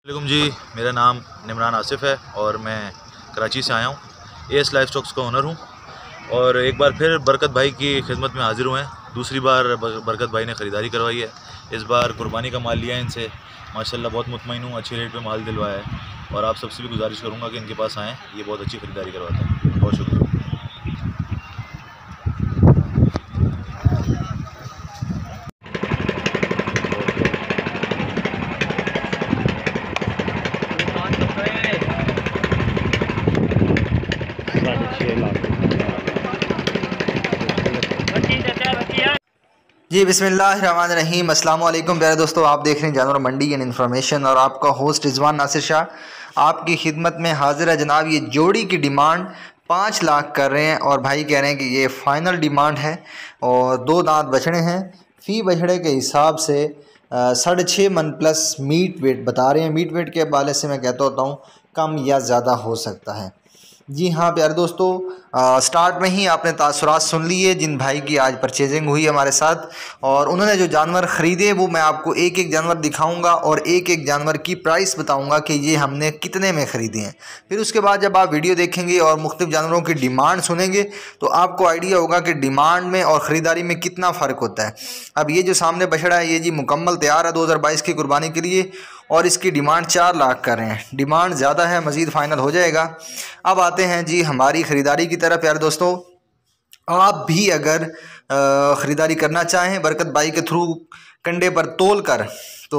वालेकुम जी, मेरा नाम निमरान आसिफ है और मैं कराची से आया हूँ। एस लाइफ स्टॉक्स का ओनर हूँ और एक बार फिर बरकत भाई की खिदमत में हाजिर हुए हैं। दूसरी बार बरकत भाई ने ख़रीदारी करवाई है। इस बार कुर्बानी का माल लिया है इनसे, माशाल्लाह बहुत मुतमईन हूँ। अच्छे रेट पे माल दिलवाया है और आप सबसे भी गुजारिश करूँगा कि इनके पास आएँ, ये बहुत अच्छी ख़रीदारी करवाते हैं। बहुत शुक्रिया। जी बिस्मिल्लाहिर्रहमानिर्रहीम। अस्सलाम वालेकुम प्यारे दोस्तों, आप देख रहे हैं जानवर मंडी एंड इन्फॉर्मेशन और आपका होस्ट रिजवान नासिर शाह आपकी खिदमत में हाजिर है। जनाब, ये जोड़ी की डिमांड 5 लाख कर रहे हैं और भाई कह रहे हैं कि ये फ़ाइनल डिमांड है और 2 दांत बछड़े हैं। फ़ी बछड़े के हिसाब से 6.5 मन प्लस मीट वेट बता रहे हैं। मीट वेट के हवाले से मैं कहता होता हूँ कम या ज़्यादा हो सकता है। जी हाँ प्यारे दोस्तों, स्टार्ट में ही आपने तासुरात सुन लिए जिन भाई की आज परचेजिंग हुई हमारे साथ और उन्होंने जो जानवर ख़रीदे वो मैं आपको एक एक जानवर दिखाऊंगा और एक एक जानवर की प्राइस बताऊंगा कि ये हमने कितने में ख़रीदे हैं। फिर उसके बाद जब आप वीडियो देखेंगे और मुख्तलिफ जानवरों की डिमांड सुनेंगे तो आपको आइडिया होगा कि डिमांड में और ख़रीदारी में कितना फ़र्क होता है। अब ये जो सामने बछड़ा है ये जी मुकम्मल तैयार है 2022 की कुर्बानी के लिए और इसकी डिमांड 4 लाख कर रहे हैं। डिमांड ज़्यादा है, मज़ीद फ़ाइनल हो जाएगा। अब आते हैं जी हमारी ख़रीदारी की तरफ। यार दोस्तों, आप भी अगर ख़रीदारी करना चाहें बरकत भाई के थ्रू कंडे पर तोल कर तो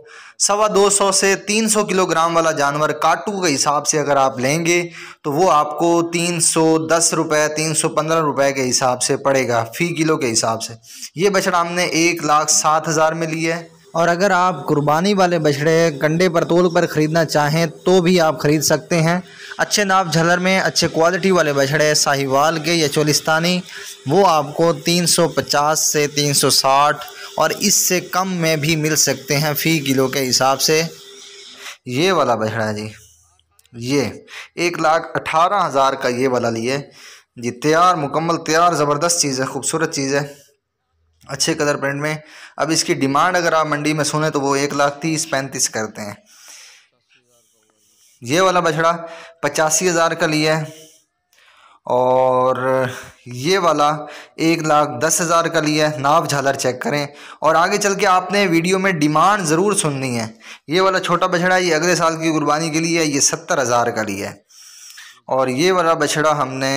250 से 300 किलोग्राम वाला जानवर काटू के हिसाब से अगर आप लेंगे तो वो आपको 310 रुपये 315 रुपये के हिसाब से पड़ेगा फ़ी किलो के हिसाब से। ये बछड़ा हमने 1,60,000 में लिया है और अगर आप कुर्बानी वाले बछड़े कंडे पर तोल पर ख़रीदना चाहें तो भी आप ख़रीद सकते हैं। अच्छे नाप झलर में अच्छे क्वालिटी वाले बछड़े साहिवाल के या चोलिस्तानी वो आपको 350 से 360 और इससे कम में भी मिल सकते हैं फ़ी किलो के हिसाब से। ये वाला बछड़ा है जी, ये 1,18,000 का ये वाला लिए जी। तैयार मुकम्मल तैयार ज़बरदस्त चीज़ है, खूबसूरत चीज़ है, अच्छे कलर प्रिंट में। अब इसकी डिमांड अगर आप मंडी में सुने तो वो 1,30,35 करते हैं। ये वाला बछड़ा 85,000 का लिया है और ये वाला 1,10,000 का लिया है। नाप झालर चेक करें और आगे चल के आपने वीडियो में डिमांड ज़रूर सुननी है। ये वाला छोटा बछड़ा ये अगले साल की कुर्बानी के लिए ये 70,000 का लिया है और ये वाला बछड़ा हमने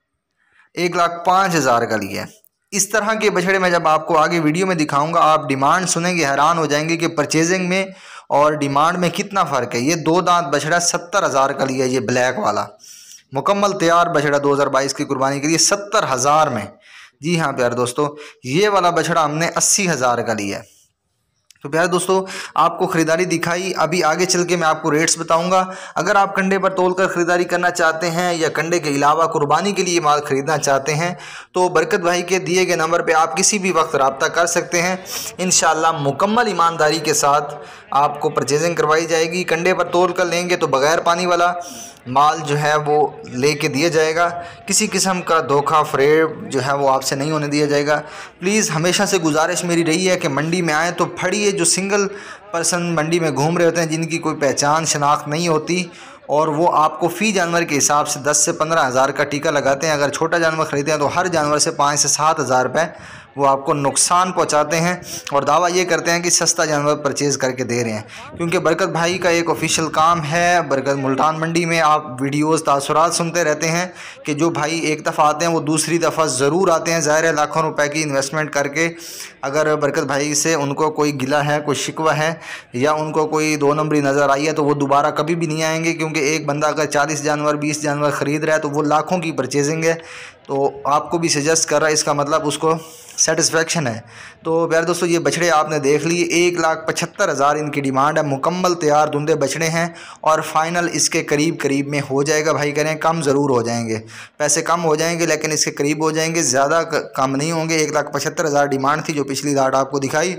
1,05,000 का लिया है। इस तरह के बछड़े मैं जब आपको आगे वीडियो में दिखाऊंगा आप डिमांड सुनेंगे, हैरान हो जाएंगे कि परचेजिंग में और डिमांड में कितना फ़र्क है। ये 2 दांत बछड़ा 70,000 का लिया, ये ब्लैक वाला मुकम्मल तैयार बछड़ा 2022 की कुर्बानी के लिए 70,000 में। जी हाँ प्यारे दोस्तों, ये वाला बछड़ा हमने 80,000 का लिया है। तो प्यारे दोस्तों, आपको ख़रीदारी दिखाई, अभी आगे चल के मैं आपको रेट्स बताऊंगा। अगर आप कंडे पर तोलकर ख़रीदारी करना चाहते हैं या कंडे के अलावा कुर्बानी के लिए माल ख़रीदना चाहते हैं तो बरकत भाई के दिए गए नंबर पे आप किसी भी वक्त रब्ता कर सकते हैं। इंशाअल्लाह मुकम्मल ईमानदारी के साथ आपको परचेजिंग करवाई जाएगी। कंडे पर तोल कर लेंगे तो बग़ैर पानी वाला माल जो है वो लेके दिया जाएगा। किसी किस्म का धोखा फ़रेब जो है वो आपसे नहीं होने दिया जाएगा। प्लीज़ हमेशा से गुजारिश मेरी रही है कि मंडी में आएँ तो फड़िए, जो सिंगल पर्सन मंडी में घूम रहे होते हैं जिनकी कोई पहचान शनाख्त नहीं होती और वो आपको फ़ी जानवर के हिसाब से 10 से 15,000 का टीका लगाते हैं। अगर छोटा जानवर ख़रीदते हैं तो हर जानवर से 5 से 7,000 रुपये वो आपको नुकसान पहुंचाते हैं और दावा ये करते हैं कि सस्ता जानवर परचेज़ करके दे रहे हैं। क्योंकि बरकत भाई का एक ऑफिशियल काम है, बरकत मुल्तान मंडी में आप वीडियोस तासुरात सुनते रहते हैं कि जो भाई एक दफ़ा आते हैं वो दूसरी दफ़ा ज़रूर आते हैं। ज़ाहिर है लाखों रुपए की इन्वेस्टमेंट करके अगर बरकत भाई से उनको कोई गिला है, कोई शिकवा है या उनको कोई 2 नंबरी नज़र आई है तो वो दोबारा कभी भी नहीं आएंगे। क्योंकि एक बंदा अगर 40 जानवर 20 जानवर ख़रीद रहा है तो वो लाखों की परचेजिंग है, तो आपको भी सजेस्ट कर रहा है, इसका मतलब उसको सेटिस्फेक्शन है। तो प्यारे दोस्तों, ये बछड़े आपने देख लिए, 1,75,000 इनकी डिमांड है। मुकम्मल तैयार धुंधे बछड़े हैं और फाइनल इसके करीब करीब में हो जाएगा। भाई करें कम ज़रूर हो जाएंगे, पैसे कम हो जाएंगे लेकिन इसके करीब हो जाएंगे, ज़्यादा कम नहीं होंगे। 1,75,000 डिमांड थी जो पिछली दाट आपको दिखाई।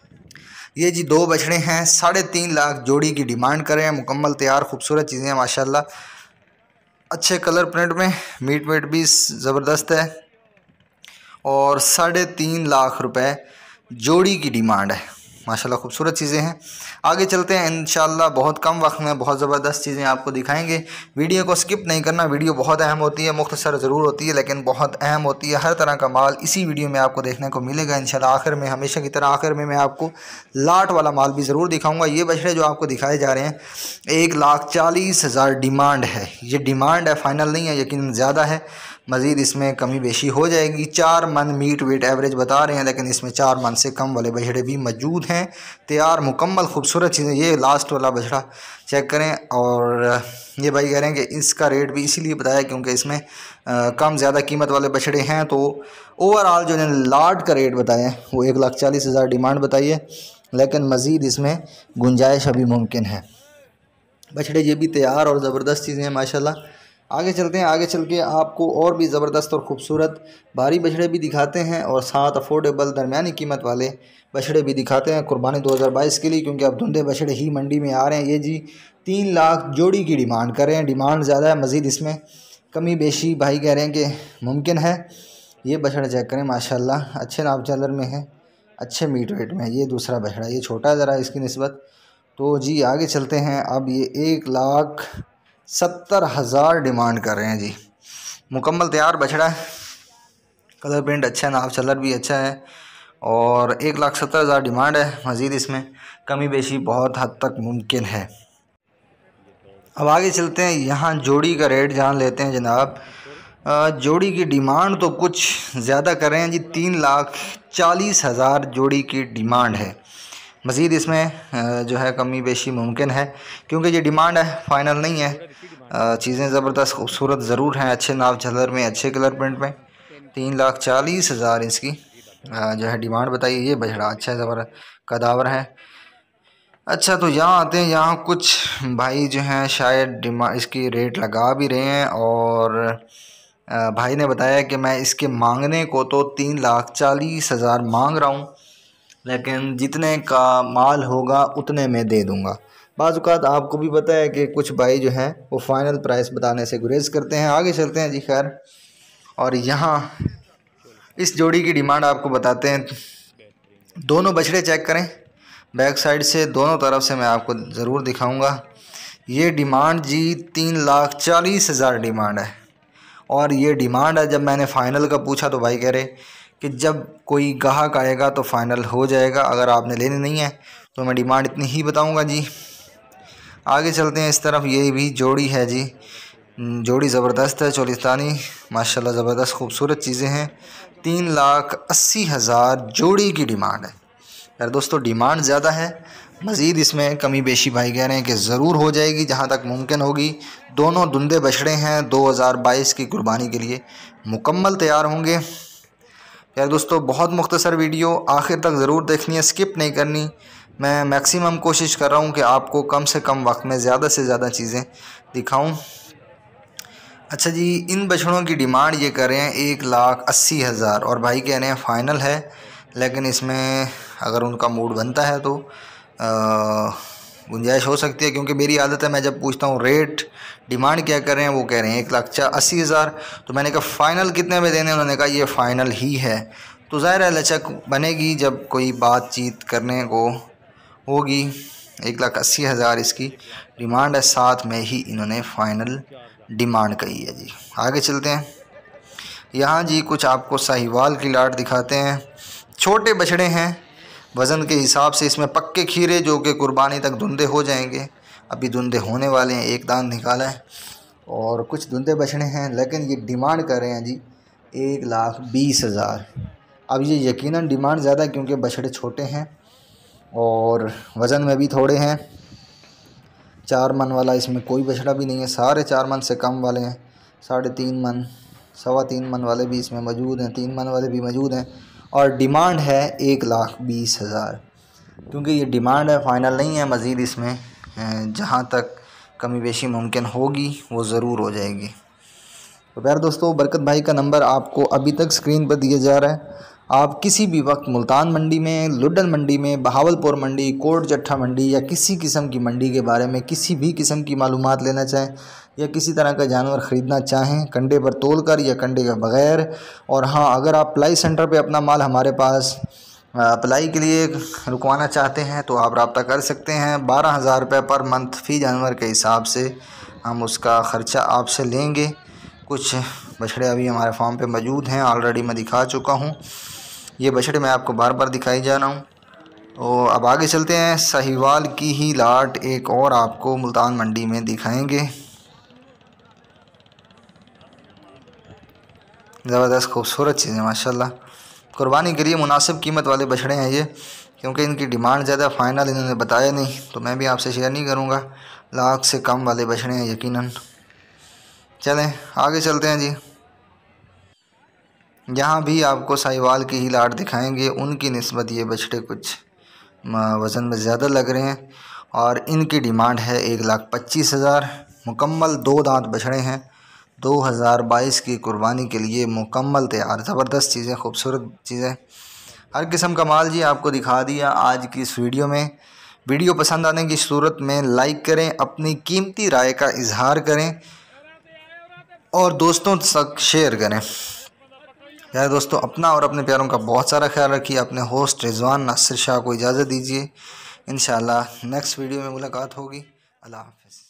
ये जी 2 बछड़े हैं, 3.5 लाख जोड़ी की डिमांड कर रहे हैं। मुकम्मल तैयार खूबसूरत चीज़ें हैं माशाल्लाह, अच्छे कलर प्रिंट में, मीट वेट भी ज़बरदस्त है और 3.5 लाख रुपए जोड़ी की डिमांड है। माशाल्लाह खूबसूरत चीज़ें हैं। आगे चलते हैं, इंशाल्लाह बहुत कम वक्त में बहुत ज़बरदस्त चीज़ें आपको दिखाएंगे। वीडियो को स्किप नहीं करना, वीडियो बहुत अहम होती है, मुख्तसर ज़रूर होती है लेकिन बहुत अहम होती है। हर तरह का माल इसी वीडियो में आपको देखने को मिलेगा इंशाल्लाह। आखिर में हमेशा की तरह आखिर में मैं आपको लाट वाला माल भी ज़रूर दिखाऊँगा। ये बछड़े जो आपको दिखाए जा रहे हैं 1,40,000 डिमांड है। ये डिमांड है, फाइनल नहीं है, यकीन ज़्यादा है। मज़ीद इसमें कमी बेशी हो जाएगी। 4 मन मीट वेट एवरेज बता रहे हैं, लेकिन इसमें 4 मन से कम वाले बछड़े भी मौजूद हैं। तैयार मुकम्मल खूबसूरत चीज़ें। ये लास्ट वाला बछड़ा चेक करें। और ये भाई कह रहे हैं कि इसका रेट भी इसीलिए बताया क्योंकि इसमें कम ज़्यादा कीमत वाले बछड़े हैं। तो ओवरऑल जो इन्होंने लाट का रेट बताया है वो 1,40,000 डिमांड बताई है, लेकिन मज़ीद इसमें गुंजाइश अभी मुमकिन है। बछड़े ये भी तैयार और ज़बरदस्त चीज़ें हैं माशाल्लाह। आगे चलते हैं, आगे चल के आपको और भी ज़बरदस्त और ख़ूबसूरत भारी बछड़े भी दिखाते हैं और साथ अफोर्डेबल दरमियानी कीमत वाले बछड़े भी दिखाते हैं कुर्बानी 2022 के लिए, क्योंकि अब धुंधे बछड़े ही मंडी में आ रहे हैं। ये जी 3 लाख जोड़ी की डिमांड कर रहे हैं। डिमांड ज़्यादा है, मज़ीद इसमें कमी बेशी भाई कह रहे हैं कि मुमकिन है। ये बछड़ा चेक करें माशाल्लाह, अच्छे नाप चलर में है, अच्छे मीट वेट में है। ये दूसरा बछड़ा, ये छोटा है ज़रा इसकी निस्बत। तो जी आगे चलते हैं। अब ये 1,70,000 डिमांड कर रहे हैं जी। मुकम्मल तैयार बछड़ा है, कलर प्रिंट अच्छा है, नाप चलर भी अच्छा है और 1,70,000 डिमांड है। मज़ीद इसमें कमी बेशी बहुत हद तक मुमकिन है। अब आगे चलते हैं, यहाँ जोड़ी का रेट जान लेते हैं जनाब। जोड़ी की डिमांड तो कुछ ज़्यादा कर रहे हैं जी, 3,40,000 जोड़ी की डिमांड है। मज़ीद इसमें जो है कमी बेशी मुमकिन है, क्योंकि ये डिमांड है, फ़ाइनल नहीं है। चीज़ें ज़बरदस्त खूबसूरत ज़रूर हैं, अच्छे नाप झलर में, अच्छे कलर प्रिंट में। 3,40,000 इसकी जो है डिमांड बताइए। ये बछड़ा अच्छा ज़बरदस्त कदावर है। अच्छा, तो यहाँ आते हैं, यहाँ कुछ भाई जो हैं शायद डिमांड इसकी रेट लगा भी रहे हैं और भाई ने बताया कि मैं इसके मांगने को तो 3,40,000 मांग रहा हूँ, लेकिन जितने का माल होगा उतने में दे दूंगा। बाज़ औक़ात आपको भी पता है कि कुछ भाई जो हैं वो फ़ाइनल प्राइस बताने से गुरेज करते हैं। आगे चलते हैं जी खैर, और यहाँ इस जोड़ी की डिमांड आपको बताते हैं। दोनों बछड़े चेक करें बैक साइड से, दोनों तरफ से मैं आपको ज़रूर दिखाऊंगा। ये डिमांड जी 3,40,000 डिमांड है और ये डिमांड है। जब मैंने फ़ाइनल का पूछा तो भाई कह रहे कि जब कोई गाहक आएगा तो फ़ाइनल हो जाएगा, अगर आपने लेनी नहीं है तो मैं डिमांड इतनी ही बताऊंगा जी। आगे चलते हैं इस तरफ, ये भी जोड़ी है जी, जोड़ी ज़बरदस्त है, चोलिस्तानी माशाल्लाह ज़बरदस्त खूबसूरत चीज़ें हैं। 3,80,000 जोड़ी की डिमांड है। यार दोस्तों डिमांड ज़्यादा है, मज़ीद इसमें कमी बेशी भाई कह रहे हैं कि ज़रूर हो जाएगी जहाँ तक मुमकिन होगी। दोनों धुंधे बछड़े हैं, 2022 की कुर्बानी के लिए मुकम्मल तैयार होंगे। यार दोस्तों बहुत मुख्तसर वीडियो, आखिर तक ज़रूर देखनी है, स्किप नहीं करनी। मैं मैक्सिमम कोशिश कर रहा हूँ कि आपको कम से कम वक्त में ज़्यादा से ज़्यादा चीज़ें दिखाऊँ। अच्छा जी, इन बछड़ों की डिमांड ये कर रहे हैं 1,80,000 और भाई कह रहे हैं फ़ाइनल है, लेकिन इसमें अगर उनका मूड बनता है तो गुंजाइश हो सकती है, क्योंकि मेरी आदत है मैं जब पूछता हूँ रेट डिमांड क्या कर रहे हैं, वो कह रहे हैं 1,80,000। तो मैंने कहा फ़ाइनल कितने में देने, उन्होंने कहा ये फ़ाइनल ही है। तो ज़ाहिर है लचक बनेगी जब कोई बातचीत करने को होगी। 1,80,000 इसकी डिमांड है, साथ में ही इन्होंने फ़ाइनल डिमांड कही है जी। आगे चलते हैं, यहाँ जी कुछ आपको साहिवाल की लाट दिखाते हैं। छोटे बछड़े हैं, वज़न के हिसाब से इसमें पक्के खीरे जो कि कुर्बानी तक धुंधे हो जाएंगे, अभी धुंधे होने वाले हैं, एक दांत निकाला है और कुछ धुंधे बछड़े हैं, लेकिन ये डिमांड कर रहे हैं जी 1,20,000। अब ये यकीनन डिमांड ज़्यादा क्योंकि बछड़े छोटे हैं और वज़न में भी थोड़े हैं। 4 मन वाला इसमें कोई बछड़ा भी नहीं है, सारे 4 मन से कम वाले हैं। 3.5 मन, 3.25 मन वाले भी इसमें मौजूद हैं, 3 मन वाले भी मौजूद हैं और डिमांड है 1,20,000। क्योंकि ये डिमांड है, फ़ाइनल नहीं है। मज़ीद इसमें जहाँ तक कमी बेशी मुमकिन होगी वो ज़रूर हो जाएगी। तो प्यारे दोस्तों, बरकत भाई का नंबर आपको अभी तक स्क्रीन पर दिया जा रहा है। आप किसी भी वक्त मुल्तान मंडी में, लुडन मंडी में, बहावलपुर मंडी, कोट जट्ठा मंडी या किसी किस्म की मंडी के बारे में किसी भी किस्म की मालूमात लेना चाहें या किसी तरह का जानवर ख़रीदना चाहें, कंडे पर तोल कर या कंडे के बग़ैर, और हाँ अगर आप प्लाई सेंटर पे अपना माल हमारे पास अप्लाई के लिए रुकवाना चाहते हैं तो आप रब्ता कर सकते हैं। 12,000 रुपये पर मंथ फ़ी जानवर के हिसाब से हम उसका ख़र्चा आपसे लेंगे। कुछ बछड़े अभी हमारे फार्म पे मौजूद हैं, ऑलरेडी मैं दिखा चुका हूँ। ये बछड़े मैं आपको बार बार दिखाई जा रहा हूँ। तो अब आगे चलते हैं, साहिवाल की ही लाट एक और आपको मुल्तान मंडी में दिखाएंगे। ज़बरदस्त खूबसूरत चीज़ें माशाल्लाह, कुर्बानी के लिए मुनासिब कीमत वाले बछड़े हैं ये, क्योंकि इनकी डिमांड ज़्यादा फ़ाइनल इन्होंने बताया नहीं, तो मैं भी आपसे शेयर नहीं करूँगा। लाख से कम वाले बछड़े हैं यकीनन। चलें आगे चलते हैं जी। यहाँ भी आपको साहिवाल की ही लाट दिखाएंगे। उनकी निस्बत ये बछड़े कुछ वज़न में ज़्यादा लग रहे हैं और इनकी डिमांड है 1,25,000। मुकम्मल 2 दांत बछड़े हैं, 2022 की कुर्बानी के लिए मुकम्मल तैयार। ज़बरदस्त चीज़ें, खूबसूरत चीज़ें, हर किस्म का माल जी आपको दिखा दिया आज की इस वीडियो में। वीडियो पसंद आने की सूरत में लाइक करें, अपनी कीमती राय का इजहार करें और दोस्तों तक शेयर करें। यार दोस्तों, अपना और अपने प्यारों का बहुत सारा ख्याल रखिए। अपने होस्ट रिजवान नासिर शाह को इजाज़त दीजिए। इंशाअल्लाह नेक्स्ट वीडियो में मुलाकात होगी। अल्लाह हाफ़िज़।